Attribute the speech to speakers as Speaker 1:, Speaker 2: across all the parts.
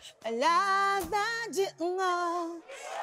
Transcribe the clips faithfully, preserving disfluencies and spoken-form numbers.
Speaker 1: Olhada de um ó.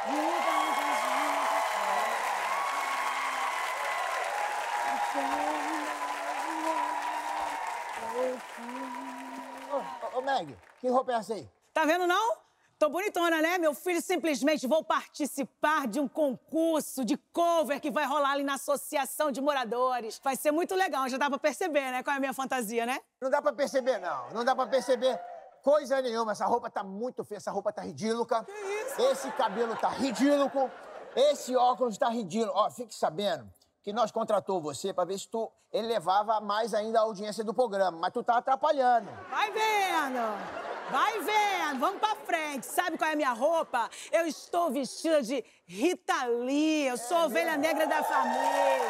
Speaker 2: Ô, ô, Meg, que roupa é essa aí?
Speaker 1: Tá vendo, não? Tô bonitona, né? Meu filho, simplesmente vou participar de um concurso de cover que vai rolar ali na Associação de Moradores. Vai ser muito legal, já dá pra perceber, né? Qual é a minha fantasia, né?
Speaker 2: Não dá pra perceber, não. Não dá pra perceber coisa nenhuma. Essa roupa tá muito feia, essa roupa tá ridícula.
Speaker 1: Que isso?
Speaker 2: Esse cabelo tá ridículo. Esse óculos tá ridículo. Ó, fique sabendo que nós contratou você pra ver se tu elevava mais ainda a audiência do programa, mas tu tá atrapalhando.
Speaker 1: Vai vendo! Vai vendo! Vamos pra frente! Sabe qual é a minha roupa? Eu estou vestida de Rita Lee. Eu sou a ovelha negra da família.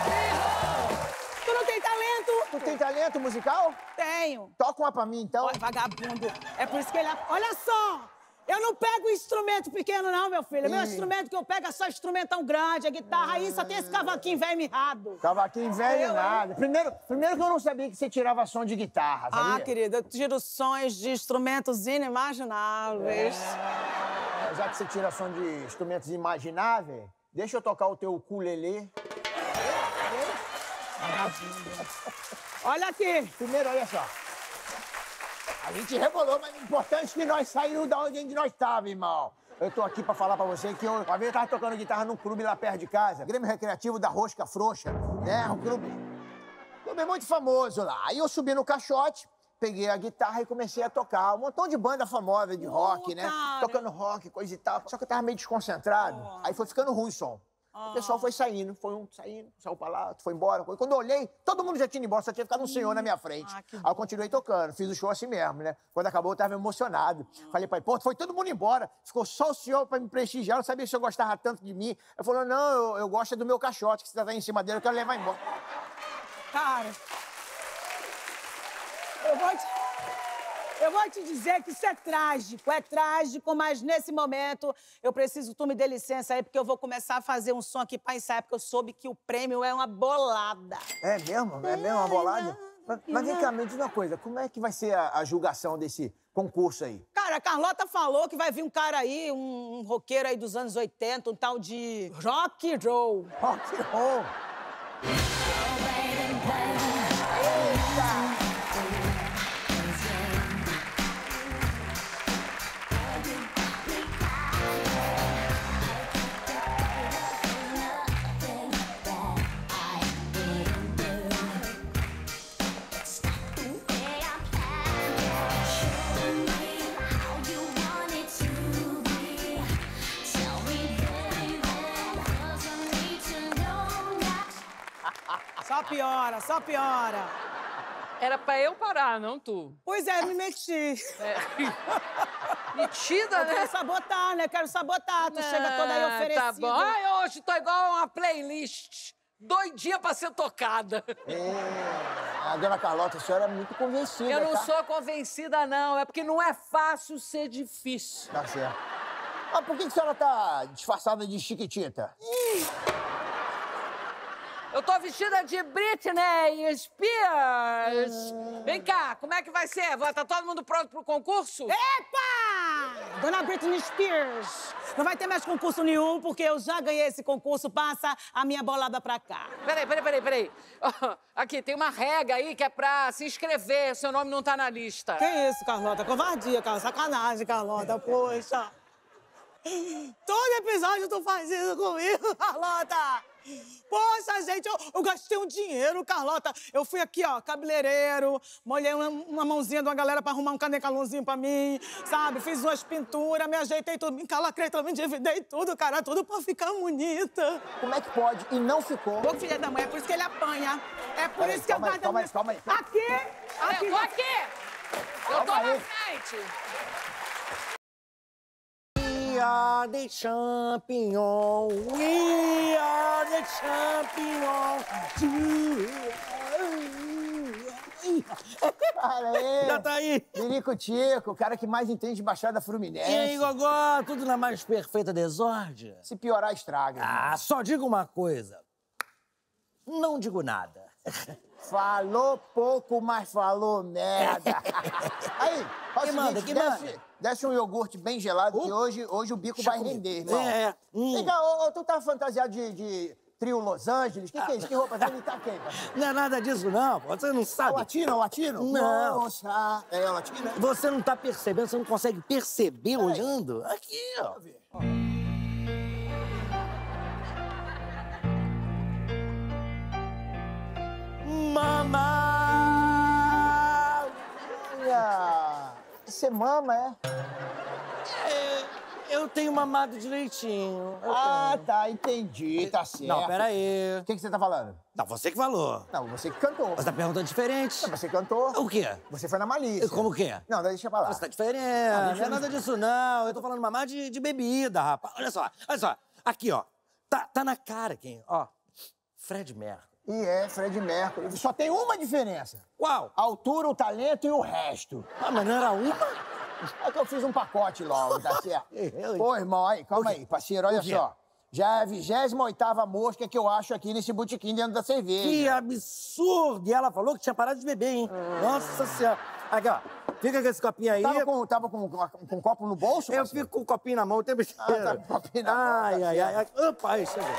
Speaker 1: Tu não tem talento?
Speaker 2: Tu tem talento musical?
Speaker 1: Tenho.
Speaker 2: Toca uma pra mim, então.
Speaker 1: Olha, vagabundo. É por isso que ele... Olha só! Eu não pego instrumento pequeno, não, meu filho. Meu
Speaker 2: Ih.
Speaker 1: instrumento que eu pego é só instrumentão grande, a guitarra aí, só tem esse cavaquinho velho mirrado.
Speaker 2: Cavaquinho velho
Speaker 1: Eu,
Speaker 2: nada. Primeiro, primeiro que eu não sabia que você tirava som de guitarra, sabia?
Speaker 1: Ah, querida, eu tiro sons de instrumentos inimagináveis.
Speaker 2: É, já que você tira som de instrumentos imagináveis, deixa eu tocar o teu ukulele.
Speaker 1: Olha aqui.
Speaker 2: Primeiro, olha só. A gente rebolou, mas o importante é que nós saímos da onde nós estávamos, irmão. Eu tô aqui pra falar pra você que eu, uma vez eu tava tocando guitarra num clube lá perto de casa, Grêmio Recreativo da Rosca Frouxa, né? Um clube, um clube muito famoso lá. Aí eu subi no caixote, peguei a guitarra e comecei a tocar. Um montão de banda famosa de rock,
Speaker 1: Oh,
Speaker 2: né?
Speaker 1: cara.
Speaker 2: Tocando rock, coisa e tal. Só que eu tava meio desconcentrado.
Speaker 1: Oh.
Speaker 2: Aí foi ficando ruim o som.
Speaker 1: Oh.
Speaker 2: O pessoal foi saindo, foi um saindo, saiu pra lá, outro foi embora. Quando eu olhei, todo mundo já tinha ido embora, só tinha ficado um senhor na minha frente.
Speaker 1: Ah, que
Speaker 2: Aí eu
Speaker 1: bom.
Speaker 2: continuei tocando, fiz o show assim mesmo, né? Quando acabou, eu tava emocionado. Falei pra ele, pô, foi todo mundo embora, ficou só o senhor pra me prestigiar, eu não sabia se eu gostava tanto de mim. Ele falou, não, eu, eu gosto é do meu caixote, que você tá aí em cima dele, eu quero levar embora.
Speaker 1: Cara, eu vou te... Eu vou te dizer que isso é trágico, é trágico, mas nesse momento eu preciso que tu me dê licença aí, porque eu vou começar a fazer um som aqui pra ensaiar, porque eu soube que o prêmio é uma bolada.
Speaker 2: É mesmo? É mesmo uma bolada? Mas, mas vem cá, me diz uma coisa, como é que vai ser a, a julgação desse concurso aí?
Speaker 1: Cara, a Carlota falou que vai vir um cara aí, um, um roqueiro aí dos anos oitenta, um tal de rock and roll.
Speaker 2: Rock and roll! Eita!
Speaker 1: Só piora, só piora.
Speaker 3: Era pra eu parar, não tu.
Speaker 1: Pois é, me meti.
Speaker 3: É. Metida,
Speaker 1: Eu
Speaker 3: né?
Speaker 1: quero sabotar, né? Quero sabotar. Tu chega toda aí
Speaker 3: Ah,
Speaker 1: oferecida.
Speaker 3: Tá bom. Ai, hoje tô igual uma playlist. Doidinha pra ser tocada.
Speaker 2: É, a dona Carlota, a senhora é muito convencida,
Speaker 3: Eu não
Speaker 2: tá?
Speaker 3: sou convencida, não. É porque não é fácil ser difícil.
Speaker 2: Tá certo. Mas por que que a senhora tá disfarçada de chiquitita?
Speaker 3: Eu tô vestida de Britney Spears. Vem cá, como é que vai ser? Vai- Tá todo mundo pronto pro concurso?
Speaker 1: Epa! Dona Britney Spears, não vai ter mais concurso nenhum, porque eu já ganhei esse concurso. Passa a minha bolada pra cá.
Speaker 3: Peraí, peraí, peraí, peraí. Ó, aqui, tem uma regra aí que é pra se inscrever. Seu nome não tá na lista.
Speaker 1: Que isso, Carlota? Covardia, cara. Sacanagem, Carlota. Poxa. Todo episódio tu faz isso comigo, Carlota. Poxa, gente, eu, eu gastei um dinheiro, Carlota. Eu fui aqui, ó, cabeleireiro, molhei uma, uma mãozinha de uma galera pra arrumar um canecalãozinho pra mim, sabe? Fiz umas pinturas, me ajeitei tudo, me encalacrei também, endividei tudo, cara, tudo pra ficar bonita.
Speaker 2: Como é que pode? E não ficou.
Speaker 1: Ô, filha da mãe, é por isso que ele apanha. É por
Speaker 2: Peraí,
Speaker 1: isso que eu
Speaker 2: calma aí,
Speaker 1: guardo...
Speaker 2: calma aí, calma aí.
Speaker 1: Aqui, aqui.
Speaker 3: Eu tô aqui! Eu tô
Speaker 2: Calma
Speaker 3: na
Speaker 2: aí.
Speaker 3: frente!
Speaker 2: We are the champion, we are the champion. Para aí.
Speaker 4: Já tá aí.
Speaker 2: Mirico Tico, o cara que mais entende de Baixada Fluminense.
Speaker 4: E aí, Gogó, tudo na mais perfeita desordem?
Speaker 2: Se piorar, estraga.
Speaker 4: Ah, só digo uma coisa. Não digo nada.
Speaker 2: Falou pouco, mas falou merda. Aí, faz
Speaker 4: Que
Speaker 2: o
Speaker 4: manda,
Speaker 2: seguinte,
Speaker 4: que
Speaker 2: desce,
Speaker 4: manda?
Speaker 2: desce um iogurte bem gelado,
Speaker 4: Uh,
Speaker 2: que hoje, hoje o bico
Speaker 4: deixa
Speaker 2: vai
Speaker 4: comigo.
Speaker 2: render, irmão.
Speaker 4: É, hum.
Speaker 2: Vem cá, ô, ô, tu tá fantasiado de, de trio Los Angeles? O que, que é isso? Que roupa? Você tá quem, parceiro?
Speaker 4: Não é nada disso, não. Você não
Speaker 2: O
Speaker 4: sabe.
Speaker 2: latino, o latino?
Speaker 4: Não.
Speaker 2: Nossa, é o latino?
Speaker 4: Você não tá percebendo, você não consegue perceber olhando? Aqui, ó. Mamá!
Speaker 2: Olha, você mama, é?
Speaker 4: É, eu tenho mamado direitinho. eu
Speaker 2: Ah,
Speaker 4: tenho.
Speaker 2: tá, entendi, tá certo.
Speaker 4: Não, peraí.
Speaker 2: O que, que você tá falando?
Speaker 4: Não, você que falou.
Speaker 2: Não, você que cantou.
Speaker 4: Você tá perguntando diferente.
Speaker 2: Você cantou.
Speaker 4: O quê?
Speaker 2: Você foi na malícia.
Speaker 4: Como que é?
Speaker 2: Não, deixa pra lá.
Speaker 4: Você tá diferente. Não é nada disso, não. Eu tô falando mamar de, de bebida, rapaz. Olha só, olha só. Aqui, ó. Tá, tá na cara quem? Ó. Fred Mercury.
Speaker 2: E é, Fred Mercury. Só tem uma diferença.
Speaker 4: Qual?
Speaker 2: A altura, o talento e o resto.
Speaker 4: Ah, mas não era uma?
Speaker 2: É que eu fiz um pacote logo, tá certo?
Speaker 4: Eu-
Speaker 2: Pô, irmão, aí, calma aí, parceiro, olha
Speaker 4: O quê?
Speaker 2: só. Já é a vigésima oitava mosca que eu acho aqui nesse botequim dentro da cerveja.
Speaker 4: Que absurdo! E ela falou que tinha parado de beber, hein? Nossa Senhora. Aqui, ó. Fica com esse copinho aí.
Speaker 2: Tava com, tava com, com, com um copo no bolso,
Speaker 4: Eu
Speaker 2: parceiro?
Speaker 4: fico com o copinho na mão o tempo inteiro.
Speaker 2: Ah, tá com o copinho na mão,
Speaker 4: Ai,
Speaker 2: tá
Speaker 4: ai, ai, ai. Opa, aí, chegou.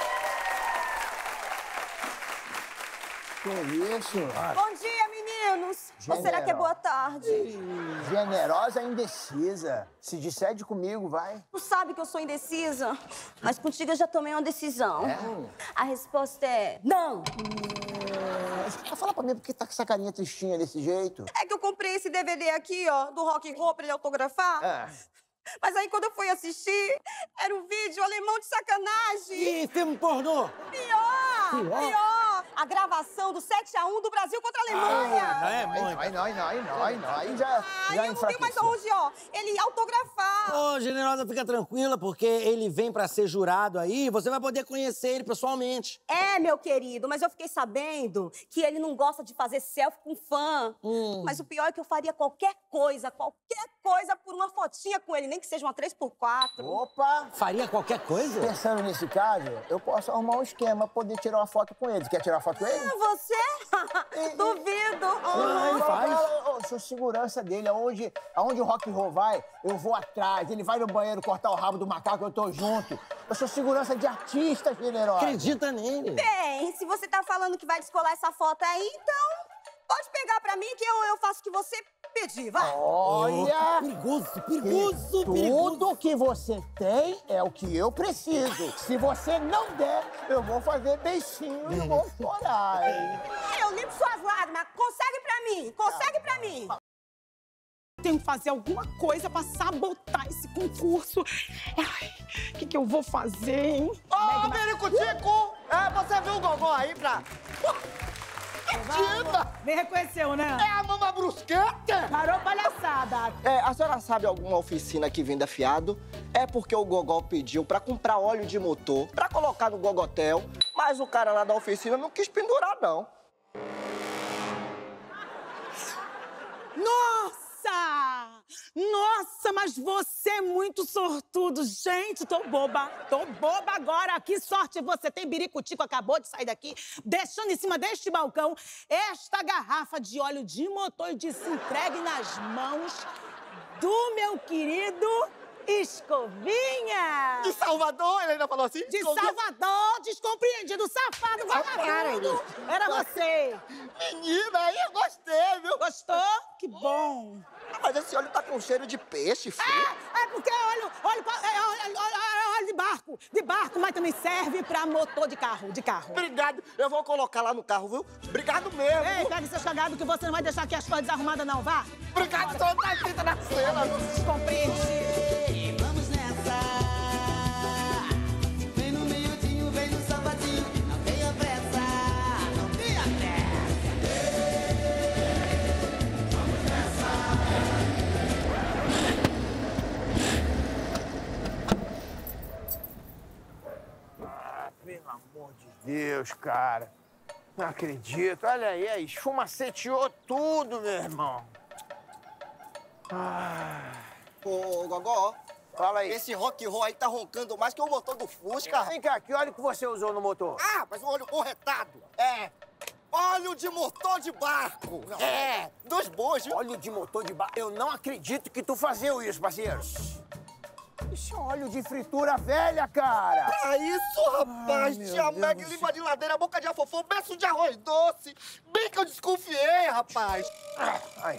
Speaker 2: Que isso?
Speaker 5: Bom dia, meninos! Ou será que é boa tarde?
Speaker 2: Generosa e indecisa. Se decide comigo, vai.
Speaker 5: Tu sabe que eu sou indecisa, mas contigo eu já tomei uma decisão.
Speaker 2: É?
Speaker 5: A resposta é não.
Speaker 2: Fala pra mim por que tá com essa carinha tristinha desse jeito.
Speaker 5: É que eu comprei esse D V D aqui, ó, do Rock and Roll pra ele autografar.
Speaker 2: É.
Speaker 5: Mas aí quando eu fui assistir, era um vídeo alemão de sacanagem.
Speaker 4: Ih, filme pornô!
Speaker 5: Pior!
Speaker 4: Pior?
Speaker 5: Pior! A gravação do sete a um do Brasil contra a Alemanha.
Speaker 4: Não é
Speaker 2: Aí
Speaker 4: muito.
Speaker 2: não, aí não, aí não, aí não, aí não. Aí já,
Speaker 5: Ai,
Speaker 2: já
Speaker 5: eu não tenho mais
Speaker 2: enfraqueceu.
Speaker 5: aonde, ó, ele autografar.
Speaker 4: Ô, Generosa, fica tranquila, porque ele vem pra ser jurado aí, você vai poder conhecer ele pessoalmente.
Speaker 5: É, meu querido, mas eu fiquei sabendo que ele não gosta de fazer selfie com fã.
Speaker 4: Hum.
Speaker 5: Mas o pior é que eu faria qualquer coisa, qualquer coisa por uma fotinha com ele, nem que seja uma três por quatro.
Speaker 2: Opa!
Speaker 4: Faria qualquer coisa?
Speaker 2: Pensando nesse caso, eu posso arrumar um esquema pra poder tirar uma foto com ele. Quer tirar uma foto com ele?
Speaker 5: Ah, você? Duvido.
Speaker 4: Ah, ele faz.
Speaker 2: Eu, eu sou segurança dele. Aonde, aonde o rock and roll vai, eu vou atrás. Ele vai no banheiro cortar o rabo do macaco, eu tô junto. Eu sou segurança de artista, generosa.
Speaker 4: Acredita nele.
Speaker 5: Bem, se você tá falando que vai descolar essa foto aí, então pode pegar pra mim que eu, eu faço o que você pedir, vai.
Speaker 2: Olha!
Speaker 4: Perigoso, perigoso,
Speaker 2: Tudo
Speaker 4: perigoso.
Speaker 2: que você tem é o que eu preciso. Se você não der, eu vou fazer beicinho e vou chorar. hein?
Speaker 5: Eu limpo suas lágrimas. Consegue pra mim, consegue pra mim.
Speaker 1: Tenho que fazer alguma coisa pra sabotar esse concurso. Ai, o que, que eu vou fazer, hein?
Speaker 6: Ô, Mericutico! É, você viu o Gogó aí pra... Mentira!
Speaker 1: Me reconheceu, né?
Speaker 6: É a Mama Brusqueta!
Speaker 1: Parou palhaçada.
Speaker 6: É, a senhora sabe alguma oficina que venda fiado? É porque o Gogó pediu pra comprar óleo de motor pra colocar no Gogotel, mas o cara lá da oficina não quis pendurar, não.
Speaker 1: Nossa! Nossa, mas você é muito sortudo. Gente, tô boba. Tô boba agora. Que sorte você tem. Biricutico acabou de sair daqui, deixando em cima deste balcão esta garrafa de óleo de motor e disse entregue nas mãos do meu querido Escovinha.
Speaker 6: De Salvador, ele ainda falou assim?
Speaker 1: De Salvador, descompreendido, safado, vagabundo. Era você.
Speaker 6: Menina, aí eu gostei, viu?
Speaker 1: Gostou? Que bom.
Speaker 6: Mas esse óleo tá com cheiro de peixe, filho.
Speaker 1: É, é porque é óleo, óleo, é óleo, óleo, óleo, óleo de barco, de barco, mas também serve pra motor de carro, de carro.
Speaker 6: Obrigado, eu vou colocar lá no carro, viu? Obrigado mesmo.
Speaker 1: Ei, pega seus cagados que você não vai deixar aqui as coisas arrumadas não, vá.
Speaker 6: Obrigado, só tá aqui na cena.
Speaker 1: Descompreende.
Speaker 7: Vamos nessa. Vem no meiudinho, vem no sabadinho. Não tenha pressa, não tenha pressa. Vamos nessa.
Speaker 2: Ah, pelo amor de Deus, cara. Não acredito. Olha aí, aí, esfumaceteou tudo, meu irmão. Ah,
Speaker 6: Ô, Gogó,
Speaker 2: fala aí.
Speaker 6: esse rock and roll aí tá roncando mais que o motor do Fusca.
Speaker 2: Vem cá, que óleo que você usou no motor?
Speaker 6: Ah, mas o óleo corretado.
Speaker 2: É.
Speaker 6: Óleo de motor de barco. Não,
Speaker 2: É.
Speaker 6: Dos bons, viu?
Speaker 2: Óleo de motor de barco. Eu não acredito que tu fazeu isso, parceiros. Isso é óleo de fritura velha, cara.
Speaker 6: Pra isso, rapaz,
Speaker 2: meu
Speaker 6: tia
Speaker 2: Deus
Speaker 6: Meg,
Speaker 2: do
Speaker 6: língua de ladeira, boca de afofão, berço de arroz doce. Bem que eu desconfiei, rapaz.
Speaker 2: Ai.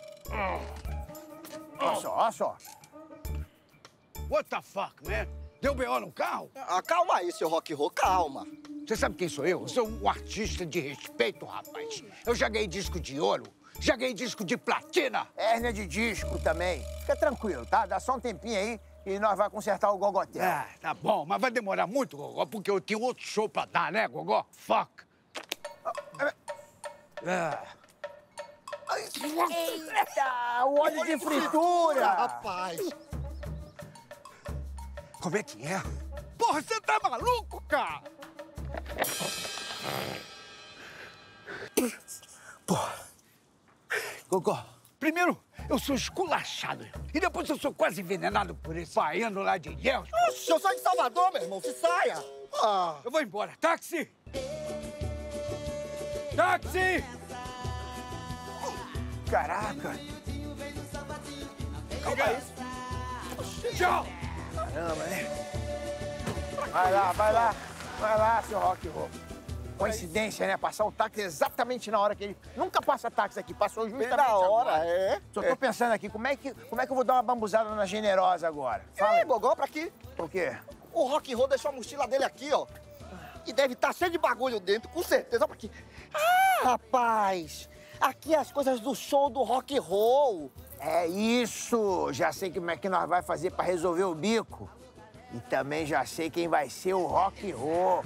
Speaker 2: Olha só, olha só.
Speaker 8: What the fuck, man? Deu B O no carro?
Speaker 6: Ah, calma aí, seu rock and roll, calma.
Speaker 8: Você sabe quem sou eu? Eu sou um artista de respeito, rapaz. Eu já ganhei disco de ouro, já ganhei disco de platina.
Speaker 2: Hérnia de disco também. Fica tranquilo, tá? Dá só um tempinho aí e nós vamos consertar o gogotel.
Speaker 8: Ah, tá bom, mas vai demorar muito, Gogó, porque eu tenho outro show pra dar, né, Gogó? Fuck. Ah.
Speaker 2: Eita, o óleo de fritura.
Speaker 6: Rapaz.
Speaker 8: Como é que é? Porra, você tá maluco, cara?
Speaker 2: Porra. Gogó.
Speaker 8: Primeiro, eu sou esculachado. E depois eu sou quase envenenado por esse baiano lá de Ilhéus.
Speaker 6: Oxe, eu sou de Salvador, meu irmão, se saia. Ah.
Speaker 8: Eu vou embora. Táxi! Táxi!
Speaker 2: Caraca.
Speaker 8: Calma isso. Tchau!
Speaker 2: Caramba, né? Vai lá, vai lá. Vai lá, seu rock and roll. Coincidência, né? Passar o táxi exatamente na hora que ele... Nunca passa táxi aqui, passou
Speaker 6: Bem
Speaker 2: justamente
Speaker 6: na hora,
Speaker 2: agora.
Speaker 6: é.
Speaker 2: Só tô pensando aqui, como é, que, como é que eu vou dar uma bambuzada na Generosa agora? Fala
Speaker 6: Ei,
Speaker 2: aí.
Speaker 6: Gogó, pra aqui.
Speaker 2: Por quê?
Speaker 6: O rock and roll deixou a mochila dele aqui, ó. E deve estar cheio de bagulho dentro, com certeza. Olha pra aqui. Ah, rapaz. Aqui as coisas do show do rock and roll.
Speaker 2: É isso! Já sei como é que nós vai fazer pra resolver o bico. E também já sei quem vai ser o rock and roll.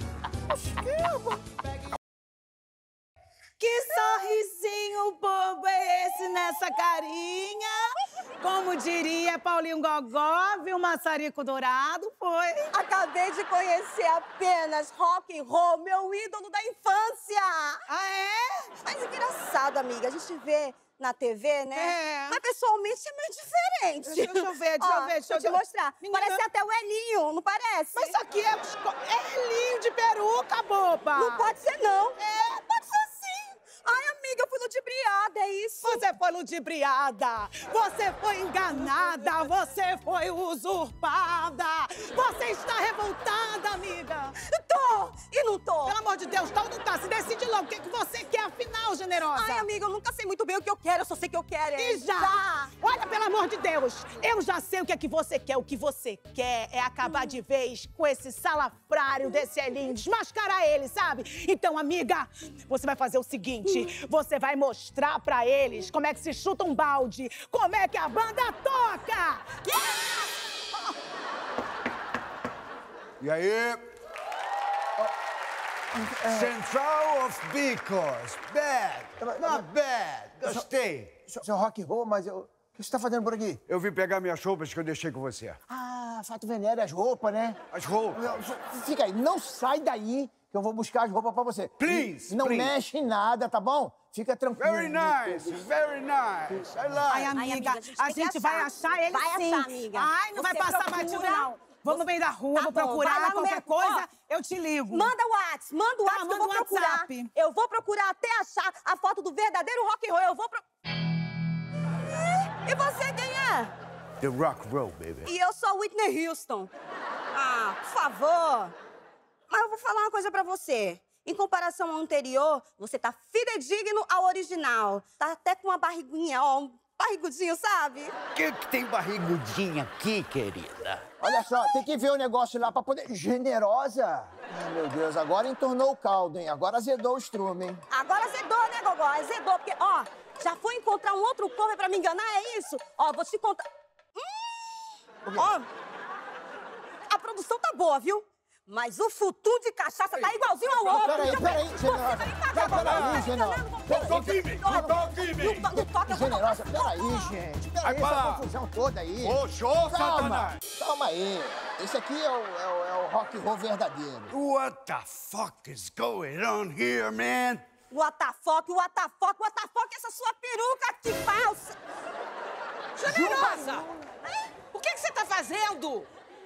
Speaker 1: Que sorrisinho bobo é esse nessa carinha? Como diria Paulinho Gogó, viu maçarico dourado, foi?
Speaker 5: Acabei de conhecer apenas rock and roll, meu ídolo da infância.
Speaker 1: Ah, é?
Speaker 5: Mas engraçado, amiga, a gente vê na T V, né?
Speaker 1: É.
Speaker 5: Mas pessoalmente é meio diferente.
Speaker 1: Deixa, deixa eu ver, deixa
Speaker 5: Ó,
Speaker 1: eu ver.
Speaker 5: Deixa eu te
Speaker 1: ver.
Speaker 5: mostrar.
Speaker 1: Menina.
Speaker 5: Parece até o Elinho, não parece?
Speaker 1: Mas isso aqui é, é linho de peruca, boba.
Speaker 5: Não pode ser, não.
Speaker 1: É.
Speaker 5: Pode ser sim. Ai, amiga, eu fui ludibriada, é isso?
Speaker 1: Você foi ludibriada, você foi enganada, você foi usurpada. Você está revoltada, amiga.
Speaker 5: Tô e não tô.
Speaker 1: Pelo amor de Deus, tá ou não tá? Se decide logo o que, que você quer, afinal, Generosa.
Speaker 5: Ai, amiga, eu nunca sei muito bem o que eu quero, eu só sei que eu quero. é-
Speaker 1: E já? Olha, pelo amor de Deus, eu já sei o que é que você quer. O que você quer é acabar de vez com esse salafrário desse Elinho, desmascarar ele, sabe? Então, amiga, você vai fazer o seguinte, você vai mostrar pra eles como é que se chuta um balde, como é que a banda toca.
Speaker 8: E aí? Central of Because. Bad. Not bad. Gostei.
Speaker 2: Seu, seu rock and roll, mas eu... O que você tá fazendo por aqui?
Speaker 8: Eu vim pegar minhas roupas que eu deixei com você.
Speaker 2: Ah, fato venéreo, as roupas, né?
Speaker 8: As roupas.
Speaker 2: Fica aí, não sai daí que eu vou buscar as roupas pra você.
Speaker 8: Please,
Speaker 2: Não
Speaker 8: please.
Speaker 2: mexe em nada, tá bom? Fica tranquilo.
Speaker 8: Very nice, very nice. I like.
Speaker 1: Ai, amiga,
Speaker 5: amiga, a gente
Speaker 1: a
Speaker 5: tem que
Speaker 1: gente vai
Speaker 5: achar.
Speaker 1: achar ele
Speaker 5: Vai
Speaker 1: sim.
Speaker 5: achar, amiga.
Speaker 1: Ai, não vai
Speaker 5: Você
Speaker 1: passar
Speaker 5: procura.
Speaker 1: batido, não. Vamos no meio da rua,
Speaker 5: Tá
Speaker 1: vou
Speaker 5: bom, vai
Speaker 1: procurar
Speaker 5: lá no
Speaker 1: qualquer
Speaker 5: meio-
Speaker 1: coisa,
Speaker 5: Ó,
Speaker 1: eu te ligo.
Speaker 5: Manda o WhatsApp, manda o
Speaker 1: Tá,
Speaker 5: WhatsApp que eu
Speaker 1: manda
Speaker 5: vou
Speaker 1: o
Speaker 5: procurar.
Speaker 1: WhatsApp.
Speaker 5: Eu vou procurar até achar a foto do verdadeiro rock and roll. Eu vou pro... E você quem é?
Speaker 8: The rock and roll, baby.
Speaker 5: E eu sou Whitney Houston. Ah, por favor. Mas eu vou falar uma coisa pra você. Em comparação ao anterior, você tá fidedigno ao original. Tá até com uma barriguinha, ó, um barrigudinho, sabe?
Speaker 8: O que, que tem barrigudinha aqui, querida?
Speaker 2: Olha só, tem que ver o negócio lá pra poder... Generosa? Ai, meu Deus, agora entornou o caldo, hein? Agora azedou o estrume, hein?
Speaker 5: Agora azedou, né, Gogó? Azedou, porque, ó, já foi encontrar um outro cover pra me enganar, é isso? Ó, vou te contar... Hum, ó, a produção tá boa, viu? Mas o futuro de cachaça tá igualzinho ao outro.
Speaker 2: Peraí, peraí,
Speaker 5: Você
Speaker 2: Generosa.
Speaker 5: vai pagar, Gogó.
Speaker 2: Peraí,
Speaker 5: Tá
Speaker 2: Generosa.
Speaker 5: entendendo?
Speaker 2: Peraí,
Speaker 8: Toque em mim, não toque em mim.
Speaker 5: Não to- não toca, eu vou
Speaker 2: Generosa,
Speaker 5: tocar.
Speaker 2: peraí, gente.
Speaker 8: Vai
Speaker 2: Peraí,
Speaker 8: pra lá.
Speaker 2: essa confusão toda aí.
Speaker 8: Ô, show,
Speaker 2: Calma,
Speaker 8: Satanás.
Speaker 2: calma aí. Esse aqui é o, é o, é o rock and roll verdadeiro.
Speaker 8: What the fuck is going on here, man?
Speaker 5: What the fuck, what the fuck, what the fuck, essa sua peruca que falsa.
Speaker 3: Generosa! O que, que você tá fazendo?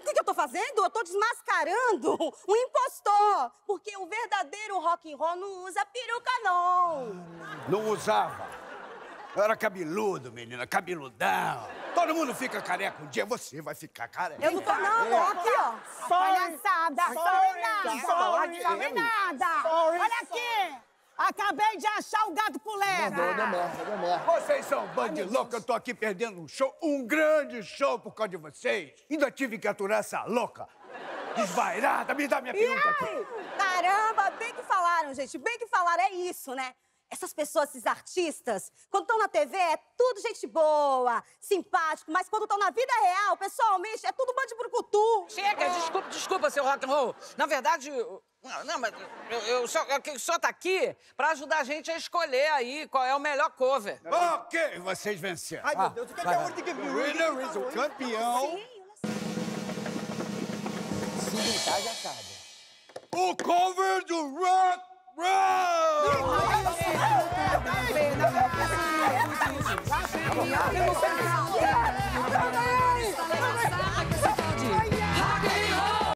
Speaker 5: O que, que eu tô fazendo? Eu tô desmascarando um impostor. Porque o verdadeiro rock and roll não usa peruca, não.
Speaker 8: Não usava. Eu era cabeludo, menina, cabeludão. Todo mundo fica careca um dia, você vai ficar careca.
Speaker 5: Eu não tô, não, tô aqui, ó.
Speaker 1: Palhaçada,
Speaker 2: Sorry,
Speaker 1: nada.
Speaker 2: sorry,
Speaker 1: Sabe
Speaker 2: sorry.
Speaker 1: nada.
Speaker 2: Sorry,
Speaker 1: Olha aqui. Acabei de achar o gato pulera.
Speaker 2: Deu, deu merda, deu merda.
Speaker 8: Vocês são um bando de louco, eu tô aqui perdendo um show, um grande show por causa de vocês. Ainda tive que aturar essa louca, desvairada, me dá minha peruca aqui.
Speaker 5: Caramba, bem que falaram, gente. Bem que falaram, é isso, né? Essas pessoas, esses artistas, quando estão na T V, é tudo gente boa, simpático, mas quando estão na vida real, pessoalmente, é tudo bando de brucutu.
Speaker 3: Chega, desculpa, desculpa, seu rock and roll. Na verdade, eu- não, não, mas eu, eu só, eu só tá aqui pra ajudar a gente a escolher aí qual é o melhor cover.
Speaker 8: Ok, vocês venceram.
Speaker 2: Ai, meu Deus, o que é que é o Urtic
Speaker 8: The winner is o campeão,
Speaker 2: Se gritar, já sabe.
Speaker 8: o cover do Rock Roll!